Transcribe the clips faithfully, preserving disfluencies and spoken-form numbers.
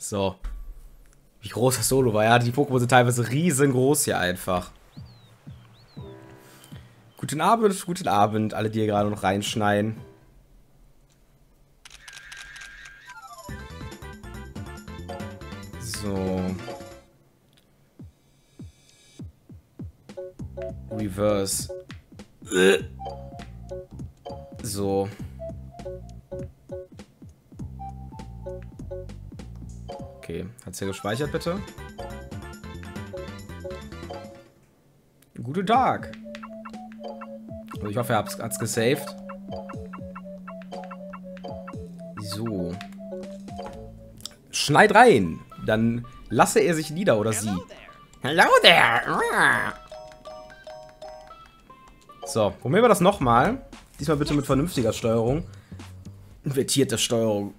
So. Wie groß das Solo war. Ja, die Pokémon sind teilweise riesengroß hier einfach. Guten Abend, guten Abend, alle, die hier gerade noch reinschneien. So. Reverse. So. Okay, hat's hier gespeichert, bitte? Guten Tag. Also ich hoffe, er hat's, hat's gesaved. So. Schneid rein. Dann lasse er sich nieder oder sie. Hello there. So, probieren wir das nochmal. Diesmal bitte mit vernünftiger Steuerung. Invertierte Steuerung.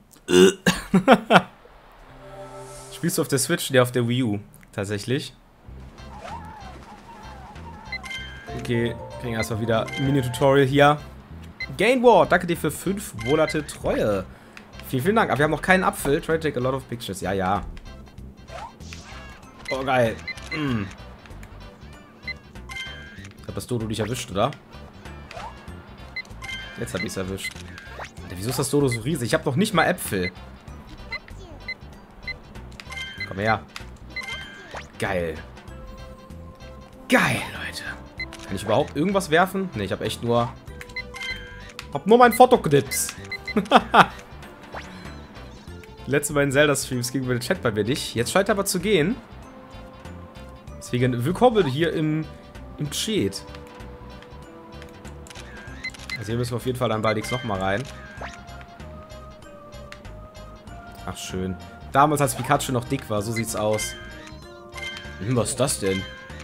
Spielst du auf der Switch? Ja, auf der Wii U. Tatsächlich. Okay, kriegen erstmal wieder ein Mini-Tutorial hier. Gainward, danke dir für fünf Monate Treue. Vielen, vielen Dank. Aber wir haben noch keinen Apfel. Try to take a lot of pictures. Ja, ja. Oh, geil. Mm. Ich hab das Dodo nicht erwischt, oder? Jetzt hab ich's erwischt. Alter, wieso ist das Dodo so riesig? Ich hab noch nicht mal Äpfel. Komm her. Geil. Geil, Leute. Kann ich überhaupt irgendwas werfen? Ne, ich hab echt nur... Hab nur mein Fotoknips. Die letzten beiden Zelda-Streams gingen über den Chat bei mir nicht. Jetzt scheint er aber zu gehen. Deswegen willkommen hier im, im Chat. Also hier müssen wir auf jeden Fall dann baldigst nochmal rein. Ach, schön. Damals, als Pikachu noch dick war, so sieht's aus. Hm, was ist das denn?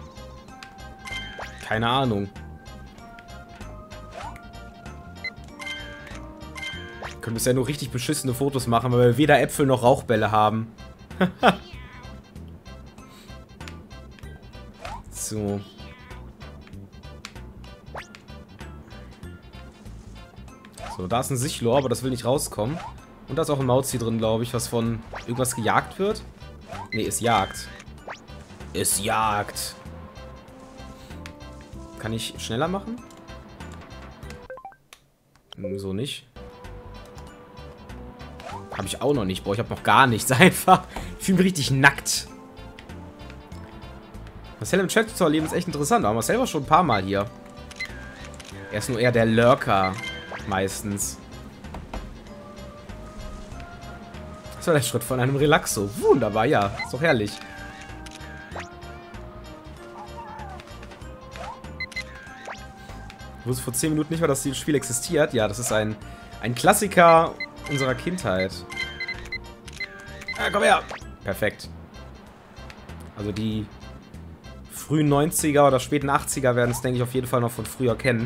Keine Ahnung. Wir können bisher nur richtig beschissene Fotos machen, weil wir weder Äpfel noch Rauchbälle haben. So. So, da ist ein Sichlor, aber das will nicht rauskommen. Und da ist auch ein Mauzi drin, glaube ich, was von irgendwas gejagt wird. Ne, es jagt. Es jagt. Kann ich schneller machen? Hm, so nicht. Habe ich auch noch nicht. Boah, ich habe noch gar nichts einfach. Ich fühle mich richtig nackt. Marcel im Chat zu erleben ist echt interessant. Aber Marcel war schon ein paar Mal hier. Er ist nur eher der Lurker. Meistens. Das war der Schritt von einem Relaxo. Wunderbar, ja. Ist doch herrlich. Ich wusste vor zehn Minuten nicht mal, dass dieses Spiel existiert. Ja, das ist ein, ein Klassiker unserer Kindheit. Ah, komm her! Perfekt. Also die frühen neunziger oder späten achtziger werden es, denke ich, auf jeden Fall noch von früher kennen.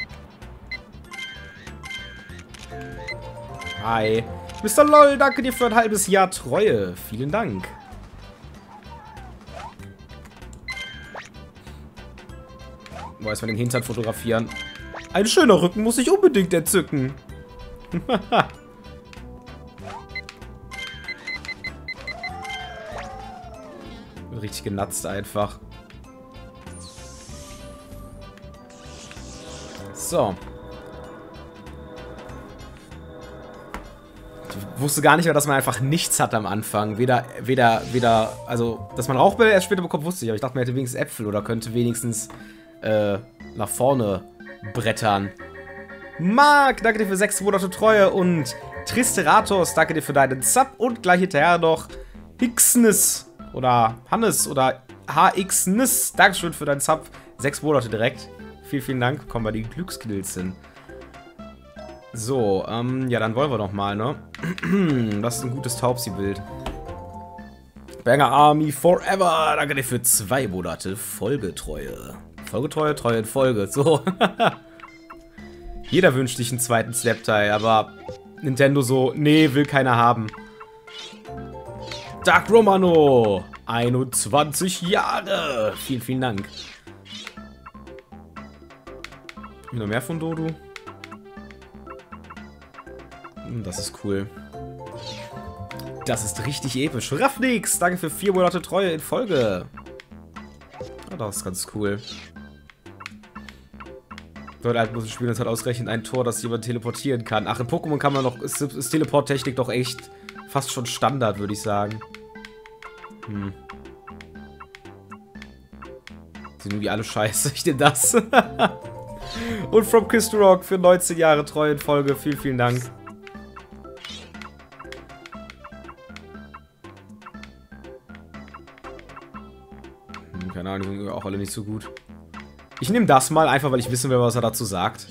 Hi. Mister LOL, danke dir für ein halbes Jahr Treue. Vielen Dank. Boah, erstmal den Hintern fotografieren. Ein schöner Rücken muss ich unbedingt entzücken. Richtig genatzt einfach. So. Ich wusste gar nicht mehr, dass man einfach nichts hat am Anfang. Weder, weder, weder, also, dass man Rauchbälle erst später bekommt, wusste ich. Aber ich dachte, man hätte wenigstens Äpfel oder könnte wenigstens äh, nach vorne brettern. Marc, danke dir für sechs Monate Treue und Tristeratos, danke dir für deinen Sub und gleich hinterher noch Hixnes oder Hannes oder H X Nis. Dankeschön für deinen Sub. Sechs Monate direkt. Vielen, vielen Dank. Kommen wir die Glückskills hin. So, ähm, ja, dann wollen wir noch mal, ne? Das ist ein gutes Taubsi-Bild. Banger Army Forever. Danke dir für zwei Monate Folgetreue. Folgetreue, Treue in Folge. So. Jeder wünscht sich einen zweiten Slap-Teil, aber Nintendo so, nee, will keiner haben. Dark Romano. einundzwanzig Jahre. Vielen, vielen Dank. Noch mehr von Dodo? Das ist cool. Das ist richtig episch. Raffnix, danke für vier Monate Treue in Folge. Ja, das ist ganz cool. Dort halt muss ich spielen, das hat ausgerechnet ein Tor, das jemand teleportieren kann. Ach, in Pokémon kann man noch, ist, ist Teleporttechnik doch echt fast schon Standard, würde ich sagen. Hm. Sind irgendwie alle scheiße, ich nehme das. Und From Kiss to Rock für neunzehn Jahre Treue in Folge. Vielen, vielen Dank. Hm, keine Ahnung, die sind auch alle nicht so gut. Ich nehme das mal, einfach weil ich wissen will, was er dazu sagt.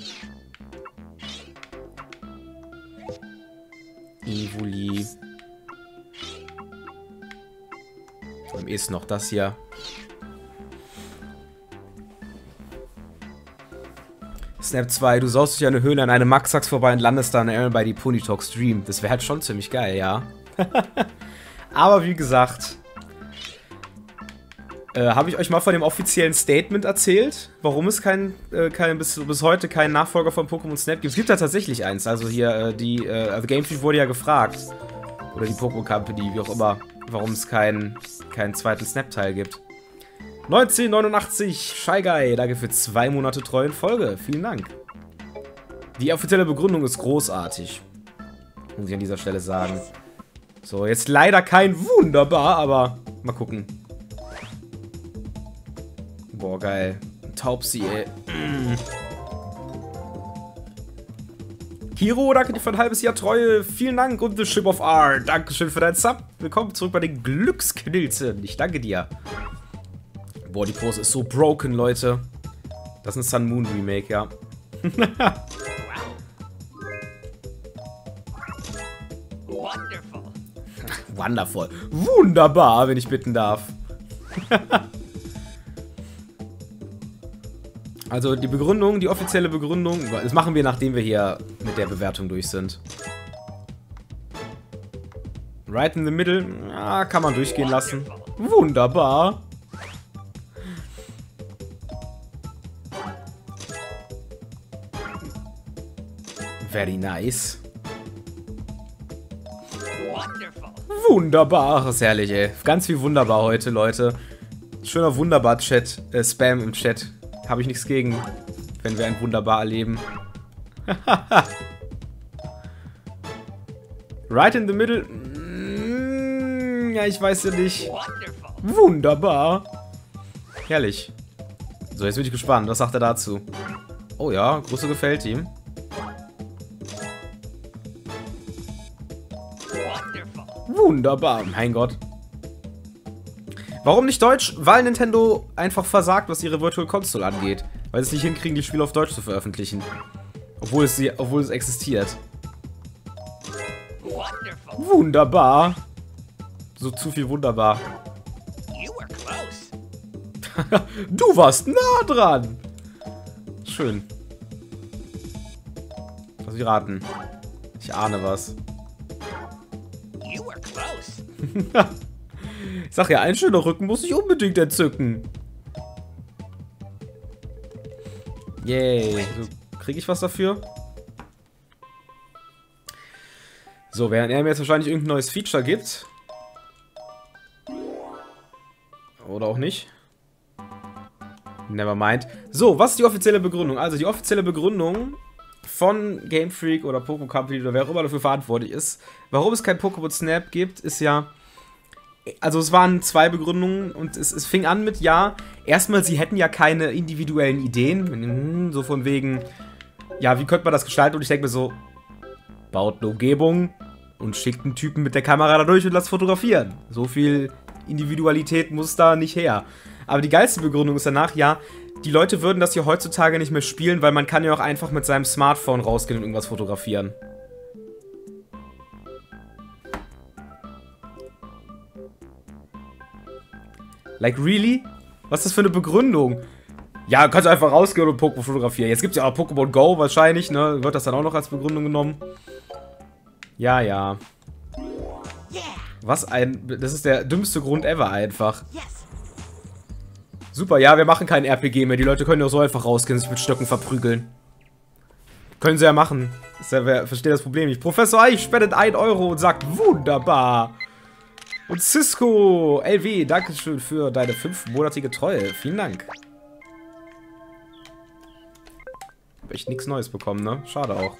Evoli. Am ehesten noch das hier. Snap zwei, du saust durch eine Höhle an einem Maxax vorbei und landest dann Aaron bei die Pony Talk Stream. Das wäre halt schon ziemlich geil, ja. Aber wie gesagt, äh, habe ich euch mal von dem offiziellen Statement erzählt, warum es kein, äh, kein bis, bis heute keinen Nachfolger von Pokémon Snap gibt. Es gibt da tatsächlich eins, also hier, äh, die, äh, also Game Freak wurde ja gefragt, oder die Pokémon Company, wie auch immer, warum es keinen keinen zweiten Snap-Teil gibt. neunzehnhundertneunundachtzig, Shy Guy, danke für zwei Monate Treue in Folge. Vielen Dank. Die offizielle Begründung ist großartig. Muss ich an dieser Stelle sagen. So, jetzt leider kein wunderbar, aber mal gucken. Boah, geil. Taubsi, ey. Mm. Hiro, danke dir für ein halbes Jahr Treue. Vielen Dank und The Ship of R. Dankeschön für deinen Sub. Willkommen zurück bei den Glücksknilzen. Ich danke dir. Boah, die Pose ist so broken, Leute. Das ist ein Sun Moon Remake, ja. Wonderful. Wonderful. Wunderbar, wenn ich bitten darf. Also die Begründung, die offizielle Begründung, das machen wir, nachdem wir hier mit der Bewertung durch sind. Right in the middle, ja, kann man durchgehen lassen. Wunderbar. Very nice. Wunderbar. Ach, ist herrlich, ey. Ganz viel wunderbar heute, Leute. Schöner Wunderbar-Chat, äh, Spam im Chat. Habe ich nichts gegen, wenn wir ein Wunderbar erleben. Right in the middle. Mm, ja, ich weiß ja nicht. Wunderbar. Herrlich. So, jetzt bin ich gespannt. Was sagt er dazu? Oh ja, Grüße gefällt ihm. Wunderbar, mein Gott. Warum nicht Deutsch? Weil Nintendo einfach versagt, was ihre Virtual Console angeht. Weil sie es nicht hinkriegen, die Spiele auf Deutsch zu veröffentlichen. Obwohl es, sie, obwohl es existiert. Wunderbar. So zu viel wunderbar. Du warst nah dran. Schön. Lass mich raten. Ich ahne was. Ich sag ja, ein schöner Rücken muss ich unbedingt entzücken. Yay. So, krieg ich was dafür? So, während er mir jetzt wahrscheinlich irgendein neues Feature gibt. Oder auch nicht. Nevermind. So, was ist die offizielle Begründung? Also, die offizielle Begründung von Game Freak oder Pokémon Company oder wer auch immer dafür verantwortlich ist, warum es kein Pokémon Snap gibt, ist ja... Also es waren zwei Begründungen und es, es fing an mit, ja, erstmal, sie hätten ja keine individuellen Ideen, so von wegen, ja, wie könnte man das gestalten? Und ich denke mir so, baut eine Umgebung und schickt einen Typen mit der Kamera da durch und lasst fotografieren. So viel Individualität muss da nicht her. Aber die geilste Begründung ist danach, ja, die Leute würden das hier heutzutage nicht mehr spielen, weil man kann ja auch einfach mit seinem Smartphone rausgehen und irgendwas fotografieren. Like, really? Was ist das für eine Begründung? Ja, kannst du einfach rausgehen und Pokémon fotografieren. Jetzt gibt es ja auch Pokémon Go wahrscheinlich, ne? Wird das dann auch noch als Begründung genommen? Ja, ja. Was ein... Das ist der dümmste Grund ever einfach. Super, ja, wir machen kein R P G mehr. Die Leute können ja so einfach rausgehen und sich mit Stöcken verprügeln. Können sie ja machen. Ich verstehe das Problem nicht. Professor Eich spendet ein Euro und sagt, wunderbar. Und Cisco, L W, dankeschön für deine fünfmonatige Treue. Vielen Dank. Hab echt nichts Neues bekommen, ne? Schade auch.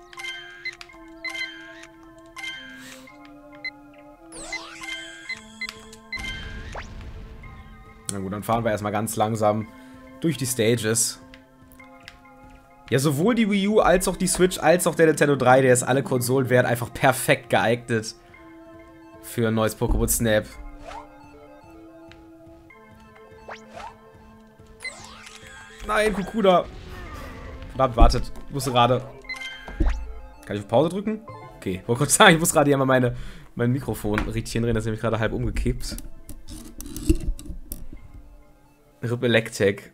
Na gut, dann fahren wir erstmal ganz langsam durch die Stages. Ja, sowohl die Wii U als auch die Switch als auch der Nintendo drei D S, alle Konsolen wären einfach perfekt geeignet für ein neues Pokémon Snap. Nein, Kukuda. Verdammt, wartet. Ich muss gerade... Kann ich auf Pause drücken? Okay, wollte kurz sagen, ich muss gerade hier mal meine, mein Mikrofon richtig hindrehen, das ist nämlich gerade halb umgekippt. Rip Electek.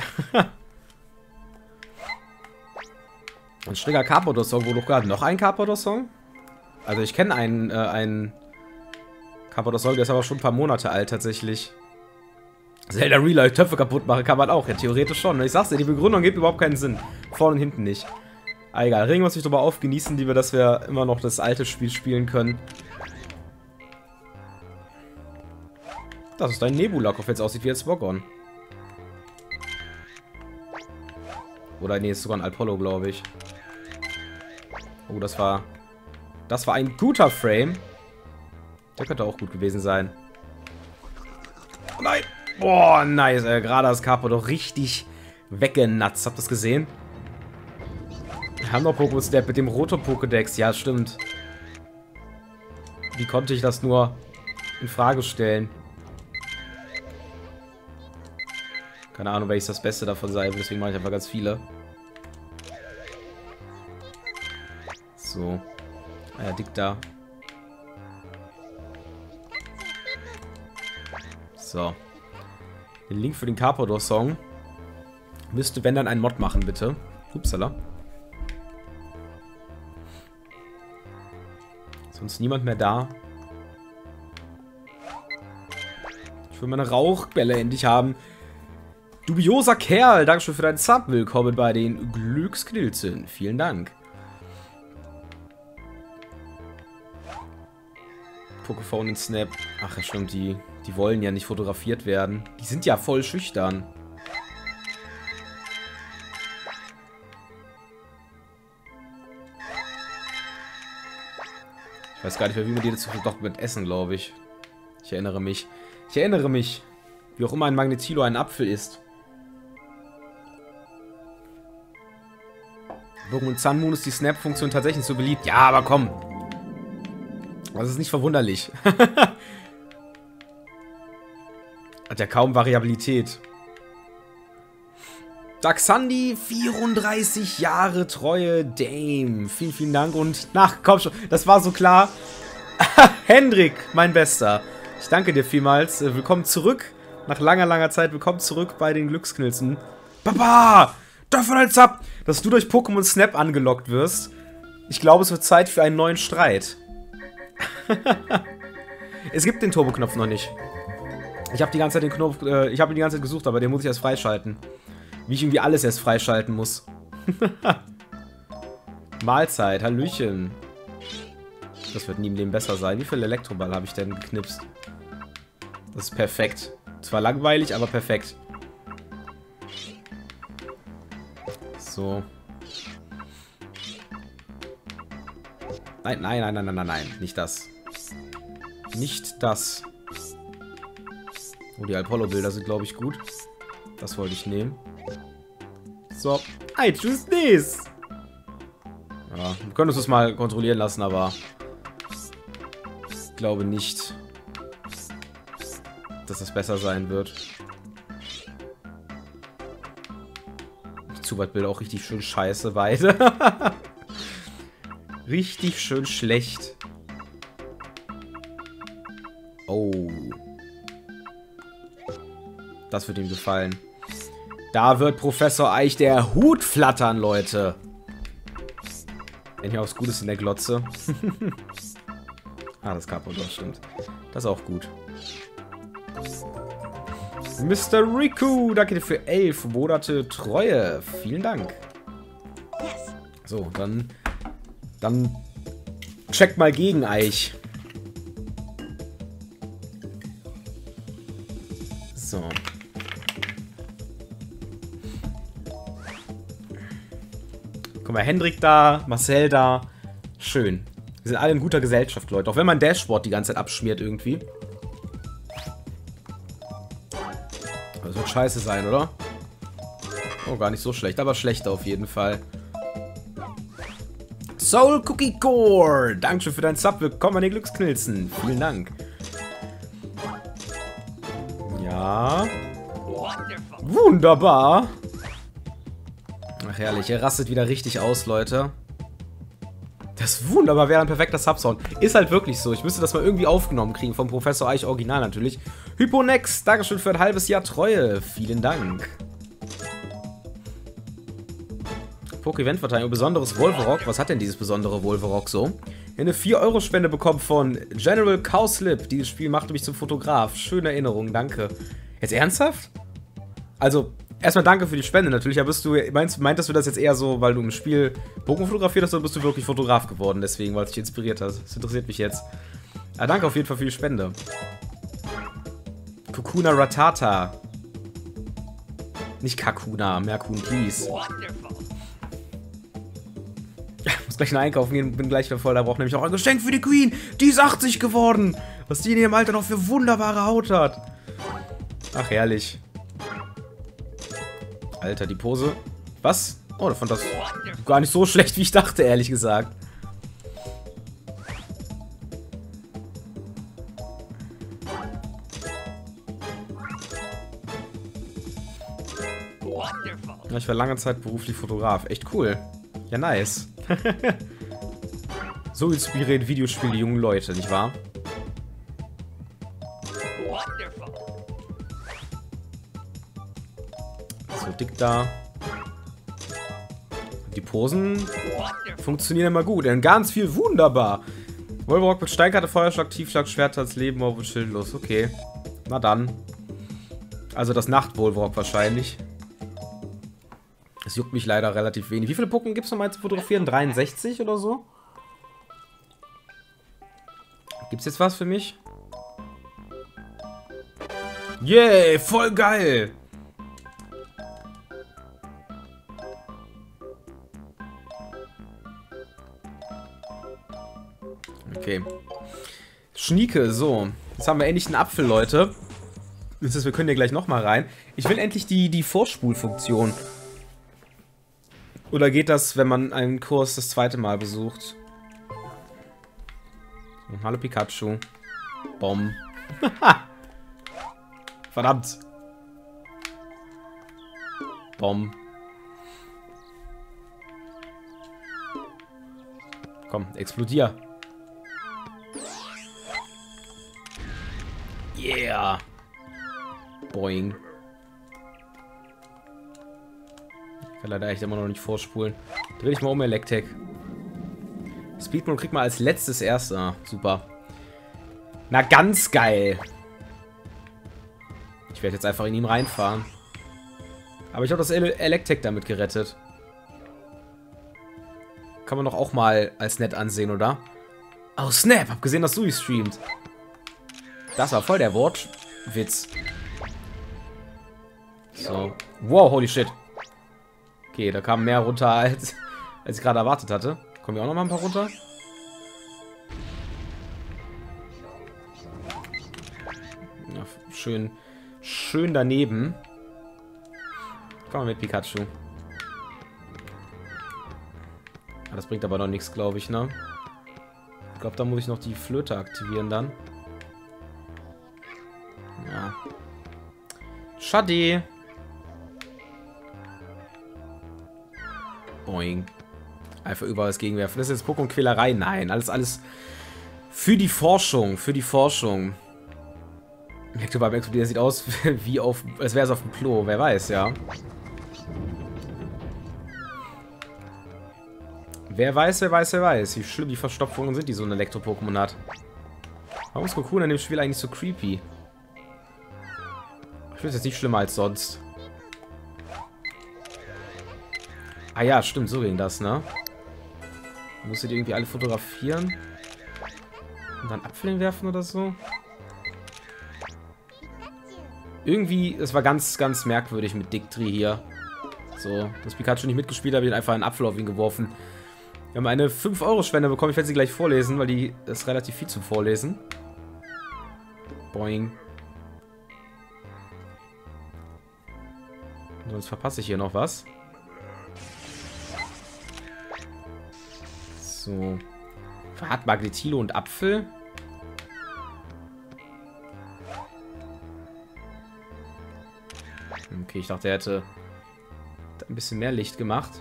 Ein Stringer Carpador-Song, wo doch gerade noch ein Carpador-Song? Also ich kenne einen, äh, einen Carpador-Song, der ist aber schon ein paar Monate alt tatsächlich. Zelda Real Life Töpfe kaputt machen kann man auch, ja theoretisch schon. Ich sag's dir, die Begründung gibt überhaupt keinen Sinn. Vorne und hinten nicht. Aber egal, regen wir uns nicht drüber auf, genießen die wir, dass wir immer noch das alte Spiel spielen können. Das ist ein Nebula, auf jetzt aussieht wie ein Smogon. Oder nee, ist sogar ein Apollo, glaube ich. Oh, das war... Das war ein guter Frame. Der könnte auch gut gewesen sein. Oh nein! Boah, nice, ey. Gerade das Capo doch richtig weggenatzt. Habt ihr das gesehen? Wir haben noch Pokémon Snap mit dem Roto-Pokédex. Ja, stimmt. Wie konnte ich das nur in Frage stellen? Keine Ahnung, welches das Beste davon sei. Deswegen mache ich einfach ganz viele. So. Ah ja, dick da. So. Den Link für den Carpador-Song müsste, wenn dann, ein Mod machen, bitte. Upsala. Sonst niemand mehr da. Ich will meine Rauchbälle endlich haben. Dubioser Kerl, dankeschön für deinen Sub. Willkommen bei den Glücksknilzen. Vielen Dank. Poképhone und Snap. Ach ja, stimmt, die, die wollen ja nicht fotografiert werden. Die sind ja voll schüchtern. Ich weiß gar nicht mehr, wie man die jetzt doch mit essen, glaube ich. Ich erinnere mich. Ich erinnere mich. Wie auch immer ein Magnetilo ein Apfel ist. Pokémon Sun Moon ist die Snap-Funktion tatsächlich so beliebt. Ja, aber komm. Das ist nicht verwunderlich. Hat ja kaum Variabilität. Daxandi, vierunddreißig Jahre treue Dame. Vielen, vielen Dank und... Ach, komm schon. Das war so klar. Hendrik, mein Bester. Ich danke dir vielmals. Willkommen zurück. Nach langer, langer Zeit. Willkommen zurück bei den Glücksknilzen. Papa! Davon als ab, dass du durch Pokémon Snap angelockt wirst. Ich glaube, es wird Zeit für einen neuen Streit. Es gibt den Turbo-Knopf noch nicht. Ich habe die ganze Zeit den Knopf, äh, ich habe ihn die ganze Zeit gesucht, aber den muss ich erst freischalten. Wie ich irgendwie alles erst freischalten muss. Mahlzeit, Hallöchen. Das wird nie im Leben besser sein. Wie viel Elektroball habe ich denn geknipst? Das ist perfekt. Zwar langweilig, aber perfekt. So. Nein, nein, nein, nein, nein, nein, nein. Nicht das. Nicht das. Oh, die Apollo-Bilder sind, glaube ich, gut. Das wollte ich nehmen. So. I choose this. Ja, wir können uns das mal kontrollieren lassen, aber ich glaube nicht, dass das besser sein wird. Die Zubat-Bilder auch richtig schön scheiße, beide. Richtig schön schlecht. Oh. Das wird ihm gefallen. Da wird Professor Eich der Hut flattern, Leute. Wenn hier was Gutes in der Glotze. Ah, das Carpador, stimmt. Das ist auch gut. Mister Riku, danke dir für elf Monate Treue. Vielen Dank. So, dann... Dann check mal gegen Eich. So. Guck mal, Hendrik da, Marcel da. Schön. Wir sind alle in guter Gesellschaft, Leute. Auch wenn mein Dashboard die ganze Zeit abschmiert irgendwie. Das wird scheiße sein, oder? Oh, gar nicht so schlecht, aber schlechter auf jeden Fall. Soul Cookie Core! Dankeschön für deinen Sub. Willkommen an den Glücksknilzen. Vielen Dank. Ja. Wunderbar. Ach, herrlich. Er rastet wieder richtig aus, Leute. Das ist wunderbar. Wäre ein perfekter Subsound. Ist halt wirklich so. Ich müsste das mal irgendwie aufgenommen kriegen. Vom Professor Eich Original natürlich. Hyponex. Dankeschön für ein halbes Jahr Treue. Vielen Dank. Poke-Event-Verteilung. Besonderes Wolverock. Was hat denn dieses besondere Wolverock so? Eine vier Euro Spende bekommen von General Cowslip. Dieses Spiel machte mich zum Fotograf. Schöne Erinnerung. Danke. Jetzt ernsthaft? Also... Erstmal danke für die Spende natürlich, aber bist du, meinst, meintest du das jetzt eher so, weil du im Spiel Pokémon fotografiert hast, oder bist du wirklich Fotograf geworden, deswegen, weil es dich inspiriert hat? Das interessiert mich jetzt. Aber danke auf jeden Fall für die Spende. Kokuna Ratata. Nicht Kakuna, Merkun, please. Ich muss gleich noch einkaufen gehen, bin gleich wieder voll, da braucht nämlich auch ein Geschenk für die Queen. Die ist achtzig geworden. Was die in ihrem Alter noch für wunderbare Haut hat. Ach, herrlich. Alter, die Pose. Was? Oh, ich fand das gar nicht so schlecht, wie ich dachte, ehrlich gesagt. Ja, ich war lange Zeit beruflich Fotograf. Echt cool. Ja, nice. So inspirieren Videospiele die jungen Leute, nicht wahr? So, dick da. Die Posen funktionieren immer gut. Denn ganz viel wunderbar. Wolverock mit Steinkarte, Feuerschlag, Tiefschlag, Schwert als Leben, auf schildlos. Okay. Na dann. Also das Nacht-Wolverock wahrscheinlich. Es juckt mich leider relativ wenig. Wie viele Pokémon gibt es nochmal zu fotografieren? dreiundsechzig oder so? Gibt's jetzt was für mich? Yay, voll geil! Okay. Schnieke, so. Jetzt haben wir endlich einen Apfel, Leute. Das heißt, wir können hier gleich nochmal rein. Ich will endlich die, die Vorspulfunktion. Oder geht das, wenn man einen Kurs das zweite Mal besucht? So, hallo Pikachu. Bom. Verdammt. Bom. Komm, explodier. Yeah. Boing. Ich kann leider echt immer noch nicht vorspulen. Dreh dich mal um, Electek. Speedmode kriegt man als letztes erst. Ah, super. Na, ganz geil. Ich werde jetzt einfach in ihn reinfahren. Aber ich habe das Ele Electek damit gerettet. Kann man doch auch mal als nett ansehen, oder? Oh, Snap! Hab gesehen, dass du ihn streamt. Das war voll der Wortwitz. So. Wow, holy shit. Okay, da kam mehr runter, als, als ich gerade erwartet hatte. Kommen wir auch noch mal ein paar runter? Ja, schön, schön daneben. Komm mal mit, Pikachu. Das bringt aber noch nichts, glaube ich, ne? Ich glaube, da muss ich noch die Flöte aktivieren dann. Ja. Schade. Boing. Einfach überall das Gegenwerfen. Das ist jetzt Pokémon-Quälerei. Nein, alles, alles für die Forschung. Für die Forschung. Der beim Explodieren sieht aus wie auf, als wäre es auf dem Klo. Wer weiß, ja. Wer weiß, wer weiß, wer weiß, wie schlimm die Verstopfungen sind, die so ein Elektro-Pokémon hat. Warum ist Cocoon in dem Spiel eigentlich so creepy? Ich finde es jetzt nicht schlimmer als sonst. Ah ja, stimmt, so ging das, ne? Musst du die irgendwie alle fotografieren? Und dann Apfel hinwerfen oder so? Irgendwie, es war ganz, ganz merkwürdig mit Dick-Tree hier. So, das Pikachu nicht mitgespielt, habe ich einfach einen Apfel auf ihn geworfen. Wir haben eine fünf Euro Spende bekommen. Ich werde sie gleich vorlesen, weil die ist relativ viel zum Vorlesen. Boing. Sonst verpasse ich hier noch was. So. Hat Magnetilo und Apfel. Okay, ich dachte, er hätte ein bisschen mehr Licht gemacht.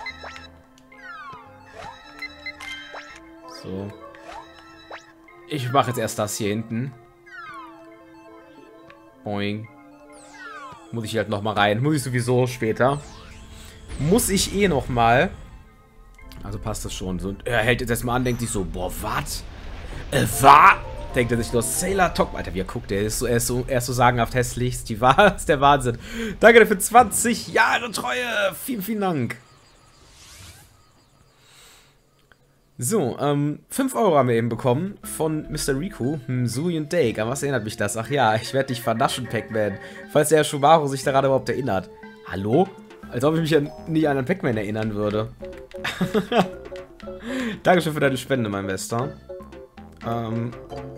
So. Ich mache jetzt erst das hier hinten. Boing. Muss ich halt noch mal rein. Muss ich sowieso später. Muss ich eh noch mal. Also passt das schon. So, er hält jetzt erstmal an, denkt sich so, boah, was? Äh, was? Denkt er sich nur, Sailor Top. Alter, wie er guckt, er ist so, er ist so, er ist so sagenhaft hässlich. Die war, ist der Wahnsinn. Danke für zwanzig Jahre Treue. Vielen, vielen Dank. So, ähm, fünf Euro haben wir eben bekommen von Mister Riku, Msui und Dake. An was erinnert mich das? Ach ja, ich werde dich vernaschen, Pac-Man. Falls der Schumaru sich daran überhaupt erinnert. Hallo? Als ob ich mich ja nie an einen Pac-Man erinnern würde. Dankeschön für deine Spende, mein Bester. Ähm.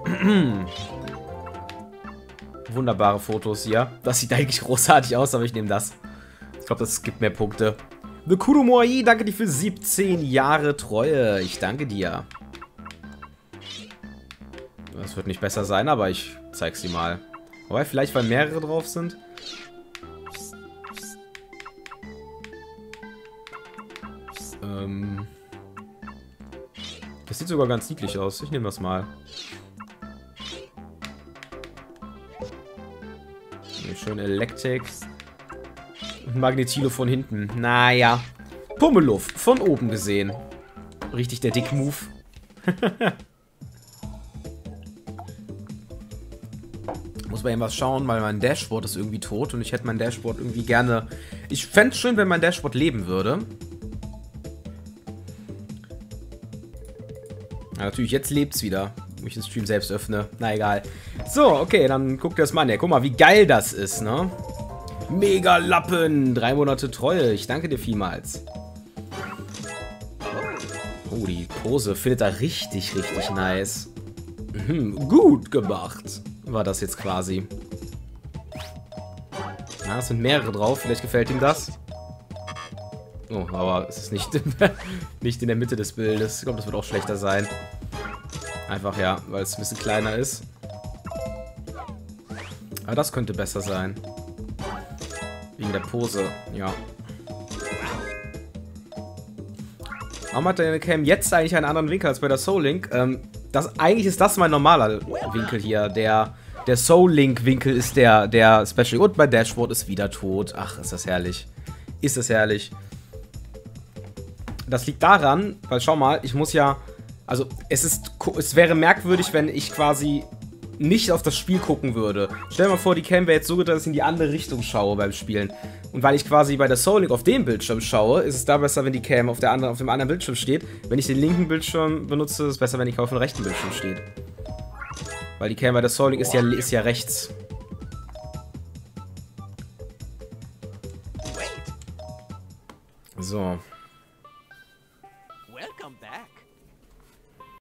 Wunderbare Fotos hier. Das sieht eigentlich großartig aus, aber ich nehme das. Ich glaube, das gibt mehr Punkte. The Kurumoai, danke dir für siebzehn Jahre Treue. Ich danke dir. Das wird nicht besser sein, aber ich zeig's dir mal. Wobei, vielleicht weil mehrere drauf sind. Ähm. Das sieht sogar ganz niedlich aus. Ich nehme das mal. Schön Elektrik. Und Magnetilo von hinten. Naja. Pummeluff von oben gesehen. Richtig der Dick-Move. Muss man eben was schauen, weil mein Dashboard ist irgendwie tot und ich hätte mein Dashboard irgendwie gerne... Ich fände es schön, wenn mein Dashboard leben würde. Ja, natürlich, jetzt lebt es wieder. Wo ich den Stream selbst öffne. Na egal. So, okay, dann guckt ihr das mal an. Ja, guck mal, wie geil das ist, ne? Mega Lappen. Drei Monate Treue. Ich danke dir vielmals. Oh, die Pose findet er richtig, richtig nice. Mhm, gut gemacht. War das jetzt quasi. Ja, es sind mehrere drauf. Vielleicht gefällt ihm das. Oh, aber es ist nicht, nicht in der Mitte des Bildes. Ich glaube, das wird auch schlechter sein. Einfach, ja, weil es ein bisschen kleiner ist. Aber das könnte besser sein. Wegen der Pose, ja. Warum hat der Cam jetzt eigentlich einen anderen Winkel als bei der Soul Link? Ähm, das, eigentlich ist das mein normaler Winkel hier. Der, der Soul Link Winkel ist der, der Special. Und mein Dashboard ist wieder tot. Ach, ist das herrlich. Ist das herrlich. Das liegt daran, weil schau mal, ich muss ja... Also, es ist, es wäre merkwürdig, wenn ich quasi nicht auf das Spiel gucken würde. Stell dir mal vor, die Cam wäre jetzt so gut, dass ich in die andere Richtung schaue beim Spielen. Und weil ich quasi bei der Soul Link auf dem Bildschirm schaue, ist es da besser, wenn die Cam auf, der anderen, auf dem anderen Bildschirm steht. Wenn ich den linken Bildschirm benutze, ist es besser, wenn die Cam auf dem rechten Bildschirm steht. Weil die Cam bei der Soul Link ist ja, ist ja rechts. So.